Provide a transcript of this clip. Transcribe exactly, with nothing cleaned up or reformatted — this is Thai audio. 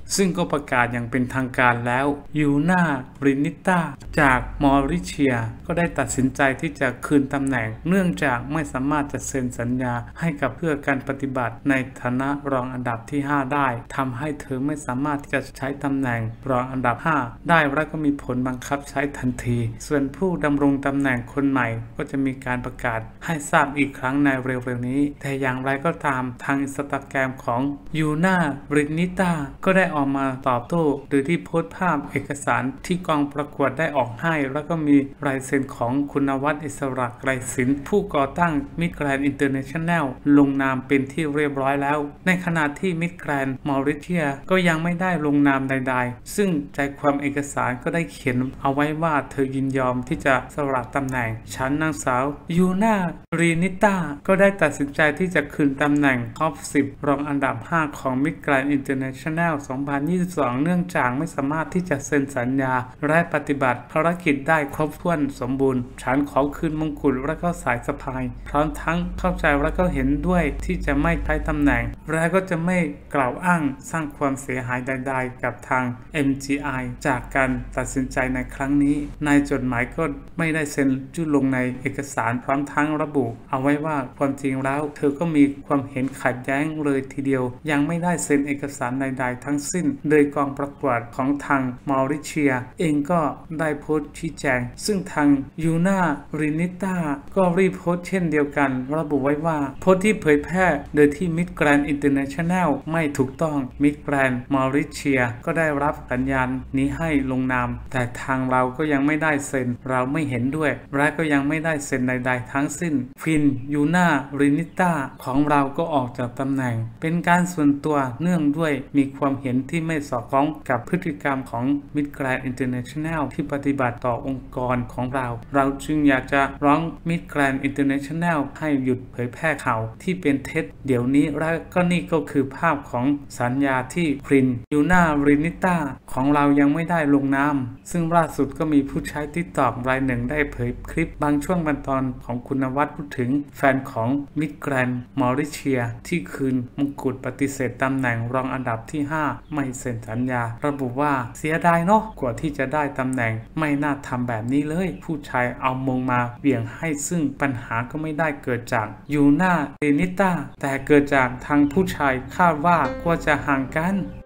ซึ่งก็ประกาศอย่างเป็นทางการแล้วยูนารินิต้าจากมอริเชียก็ได้ตัดสินใจที่จะคืนตำแหน่งเนื่องจากไม่สามารถจะเซ็นสัญญาให้กับเพื่อการปฏิบัติในฐานะรองอันดับที่ห้าได้ทำให้เธอไม่สามารถที่จะใช้ตำแหน่งรองอันดับห้าได้และก็มีผลบังคับใช้ทันทีส่วนผู้ดำรงตำแหน่งคนใหม่ก็จะมีการประกาศให้ทราบอีกครั้งในเร็วๆนี้แต่อย่างไรก็ตามทางอินสตาแกรมของยูนารินิต้าก็ได้ออกมาตอบโต้โดยที่โพสต์ภาพเอกสารที่กองประกวดได้ออกให้แล้วก็มีลายเซ็นของคุณวัฒน์อิสระไกรศิลป์ผู้ก่อตั้งมิสแกรนด์อินเตอร์เนชั่นแนลลงนามเป็นที่เรียบร้อยแล้วในขณะที่มิสแกรนด์มอริเชียก็ยังไม่ได้ลงนามใดๆซึ่งใจความเอกสารก็ได้เขียนเอาไว้ว่าเธอยินยอมที่จะสละตำแหน่งฉันนางสาวยูนารินิต้าก็ได้ตัดสินใจที่จะคืนตำแหน่งท็อปสิบรองอันดับห้าของมิสแกรนด์อินเตอร์เนชั่นแนลสองพันยี่สิบสองเนื่องจากไม่สามารถที่จะเซ็นสัญญาและปฏิบัติภารกิจได้ครบถ้วนสมบูรณ์ฉันขอคืนมงกุฎและก็สายสะพายพร้อมทั้งเข้าใจและก็เห็นด้วยที่จะไม่ใช้ตำแหน่งและก็จะไม่กล่าวอ้างสร้างความเสียหายใดๆกับทาง เอ็ม จี ไอ จากการตัดสินใจในครั้งนี้ในจดหมายก็ไม่ได้เซ็นชื่อลงในเอกสารพร้อมทั้งระบุเอาไว้ว่าความจริงแล้วเธอก็มีความเห็นขัดแย้งเลยทีเดียวยังไม่ได้เซ็นเอกสารใดๆทั้งสิ้นโดยกองประกวดของทางมอริเชียเองก็ได้โพสต์ชี้แจงซึ่งทางยูนารินิต้าก็รีโพสต์เช่นเดียวกันระบุไว้ว่าโพสต์ที่เผยแพร่โดยที่มิสแกรนด์อินเตอร์เนชั่นแนลไม่ถูกต้องมิสแกรนด์มอริเชียก็ได้รับสัญญาณนี้ให้ลงนามแต่ทางเราก็ยังไม่ได้เซ็นเราไม่เห็นด้วยและก็ยังไม่ได้เซ็นใดๆทั้งสิ้นฟินยูนารินิต้าของเราก็ออกจากตำแหน่งเป็นการส่วนตัวเนื่องด้วยมีความเห็นที่ไม่สอดคล้องกับพฤติกรรมของมิสแกรนด์อินเตอร์เนชั่นแนลที่ปฏิบัติต่อองค์กรของเราเราจึงอยากจะร้องมิสแกรนด์อินเตอร์เนชั่นแนลให้หยุดเผยแพร่ข่าวที่เป็นเท็จเดี๋ยวนี้และก็นี่ก็คือภาพของสัญญาที่พรินยูนารินิต้าของเรายังไม่ได้ลงนามซึ่งล่าสุดก็มีผู้ใช้ ติ๊กต็อก รายหนึ่งได้เผยคลิปบางช่วงบางตอนของคุณวัฒน์พูดถึงแฟนของมิสแกรนด์มอริเชียที่คืนมงกุฎปฏิเสธตำแหน่งรองอันดับที่ห้าไม่เซ็นสัญญาระบุว่าเสียดายเนาะกว่าที่จะได้ตำแหน่งไม่น่าทำแบบนี้เลยผู้ชายเอามงมาเบี่ยงให้ซึ่งปัญหาก็ไม่ได้เกิดจากยูนารินิต้าแต่เกิดจากทางผู้ชายคาดว่าก็จะห่างกัน